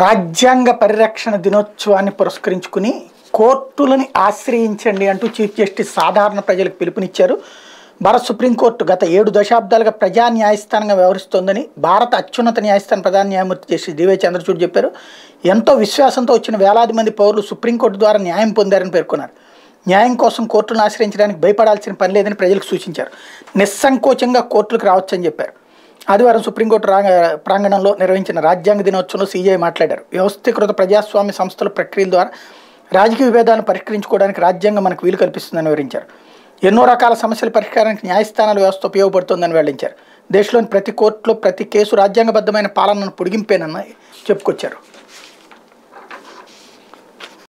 రాజ్యాంగ పరిరక్షణ దినోత్సవాన్ని పురస్కరించుకుని కోర్టులని ఆశ్రయించండి అంటూ చీఫ్ జస్టిస్ సాధారణ ప్రజలకు పిలుపునిచ్చారు. భారత సుప్రీంకోర్టు గత 7 దశాబ్దాలుగా ప్రజా న్యాయస్థానంగా వ్యవహరిస్తోందని భారత అత్యున్నత న్యాయస్థానం ప్రధాన న్యాయమూర్తి జస్టిస్ డివై చంద్రచూడ్ చెప్పారు. ఎంతో విశ్వాసంతో వచ్చిన వేలాది మంది పౌరులు సుప్రీంకోర్టు ద్వారా న్యాయం పొందారని పేర్కొన్నారు. న్యాయం కోసం కోర్టులను ఆశ్రయించడానికి భయపడాల్సిన పని లేదని ప్రజలకు సూచించారు. నిస్సంకోచంగా కోర్టులకు రావచ్చని చెప్పారు. ఆదివారం సుప్రీంకోర్టు ప్రాంగణంలో నిర్వహించిన రాజ్యాంగ దినోత్సవంలో సీజే మాట్లాడారు. వ్యవస్థీకృత ప్రజాస్వామ్య సంస్థల ప్రక్రియల ద్వారా రాజకీయ విభేదాలను పరిష్కరించుకోవడానికి రాజ్యాంగం మనకు వీలు కల్పిస్తుందని వివరించారు. ఎన్నో రకాల సమస్యల పరిష్కారానికి న్యాయస్థానాల వ్యవస్థ ఉపయోగపడుతుందని వెల్లడించారు. దేశంలోని ప్రతి కోర్టులో ప్రతి కేసు రాజ్యాంగబద్ధమైన పాలనను పొడిగింపేనని చెప్పుకొచ్చారు.